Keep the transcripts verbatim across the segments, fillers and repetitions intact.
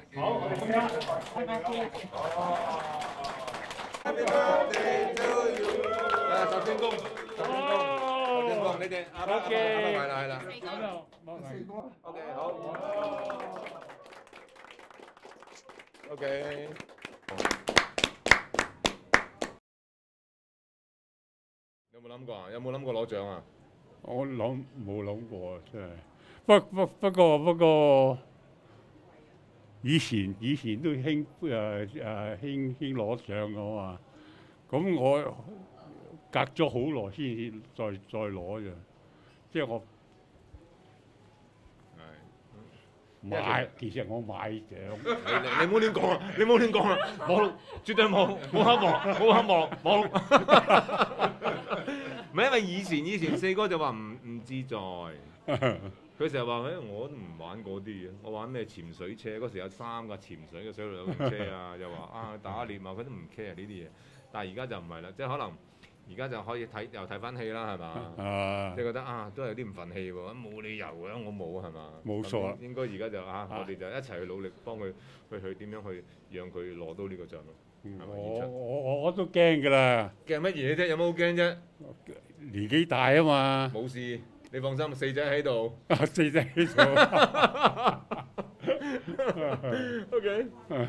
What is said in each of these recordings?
好，我哋咁樣。 Happy birthday to you！ 啊，十天公，十天公，十天公，你哋啱啱啱啱埋啦，係啦。 咁就冇四個。 OK， 好。OK。有冇諗過啊？有冇諗過攞獎啊？ 我諗冇諗過啊，真係。不不不過不過，以前以前都興誒誒興興攞獎噶嘛。咁我隔咗好耐先至再再攞啫，即係我買，其實我買獎。 你你你唔好亂講啊！你唔好亂講啊！冇，絕對冇，冇黑幕，冇黑幕，冇。唔係因為以前以前四哥就話唔唔自在，佢成日話誒我都唔玩嗰啲嘅，我玩咩潛水車嗰時有三架潛水嘅水陸兩車啊，又話啊打獵啊，佢都唔 care 呢啲嘢。但係而家就唔係啦，即係可能而家就可以睇又睇翻戲啦，係嘛？即係覺得啊都有啲唔憤氣喎，冇理由嘅，我冇係嘛？ 冇錯啊！ 應該而家就啊，我哋就一齊去努力幫佢去去點樣去讓佢攞到呢個獎咯。 我我我都驚㗎啦！ 驚乜嘢啫？有冇好驚啫？ 年紀大啊嘛！ 冇事，你放心，四仔喺度。 四仔喺度。 OK。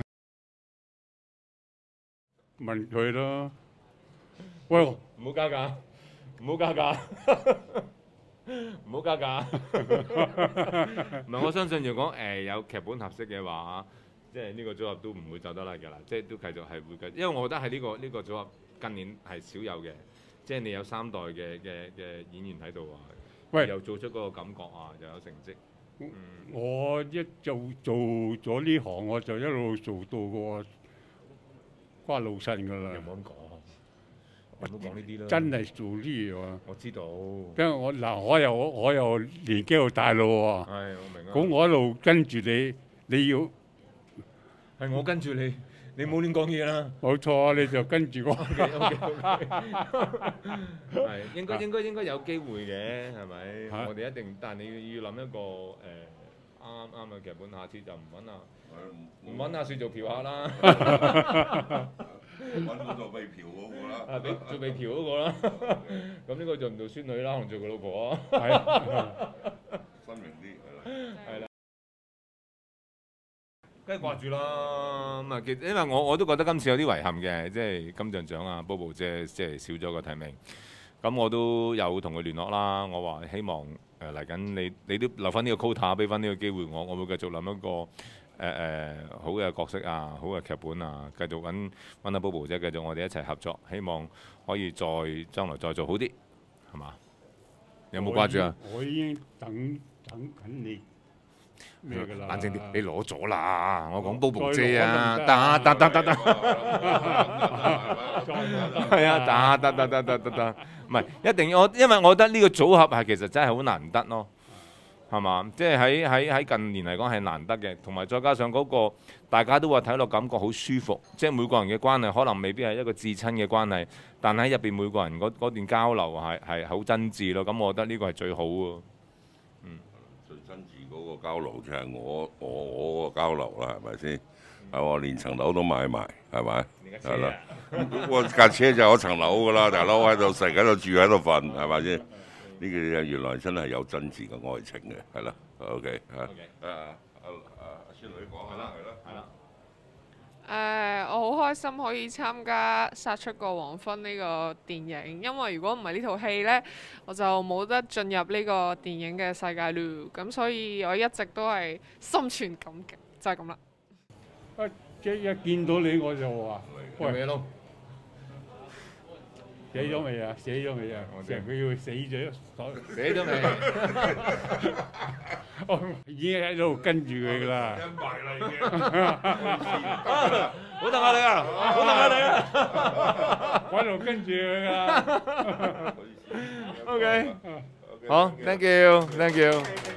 問佢咯。喂， 唔好加價，唔好加價，唔好加價。唔係，我相信如果誒有劇本合適嘅話，即係呢個組合都唔會走得甩㗎啦，即係都繼續係會繼續，因為我覺得係呢個呢個組合近年係少有嘅，即係你有三代嘅嘅嘅演員喺度啊，喂，又做出嗰個感覺啊，又有成績。 嗯、我一做做咗呢行，我就一路做到個瓜老襯㗎啦。 又冇咁講。唔好講呢啲啦！ 真係做呢嘢喎！ 我知道。 因為我嗱，我又我又年紀又大咯喎。 係，我明啊。 咁我一路跟住你，你要係我跟住你，你冇亂講嘢啦。 冇錯，你就跟住我。 OK OK OK。係應該應該應該有機會嘅，係咪？我哋一定，但係你要要諗一個誒啱啱嘅劇本，下次就唔揾啊，唔揾阿雪做嫖客啦。 揾嗰個被嫖嗰個啦， 啊，俾做被嫖嗰個啦，咁呢個做唔做孫女啦，可能做佢老婆啊， 係，分明啲係啦， 係啦，梗係掛住啦，咁啊，其實因為我我都覺得今次有啲遺憾嘅，即係金像獎啊，Bobo 姐即係少咗個提名，咁我都有同佢聯絡啦，我話希望誒嚟緊你你都留翻呢個 quota，俾翻呢個機會我，我會繼續諗一個。誒誒、呃、好嘅角色啊，好嘅劇本啊，繼續揾揾阿 Bobo 姐，繼續我哋一齊合作，希望可以再將來再做好啲，係嘛？有冇掛住啊？ 我已經等等緊你咩㗎啦？ 冷靜啲，你攞咗啦！我講 Bobo 姐啊，得得得得得，係啊，得得得得得得，唔係一定要我，因為我覺得呢個組合係其實真係好難得咯。係嘛？即係喺喺喺近年嚟講係難得嘅，同埋再加上嗰個大家都話睇落感覺好舒服，即係每個人嘅關係可能未必係一個至親嘅關係，但喺入邊每個人嗰嗰段交流係係好真摯咯。咁我覺得呢個係最好喎。嗯， 最真摯嗰個交流就係我我我個交流啦，係咪先？係我連層樓都買埋，係咪？係啦，我架車就有層樓㗎啦，大佬喺度食喺度住喺度瞓，係咪先？呢個原來真係有真摯嘅愛情嘅，係啦 ，OK 啊，啊啊啊孫女講係啦，係啦，係啦。誒，我好開心可以參加《殺出個黃昏》呢個電影，因為如果唔係呢套戲呢，我就冇得進入呢個電影嘅世界咯。咁所以我一直都係心存感激，就係咁啦。 一一一見到你我就話：喂！死咗未啊？死咗未啊？成日佢要死咗， 死咗未？ 我已經喺度跟住佢㗎啦。 跟埋啦已經。 好等下你啊！好等下你啊！ 我喺度跟住佢㗎。 OK，好 ，thank you，thank you。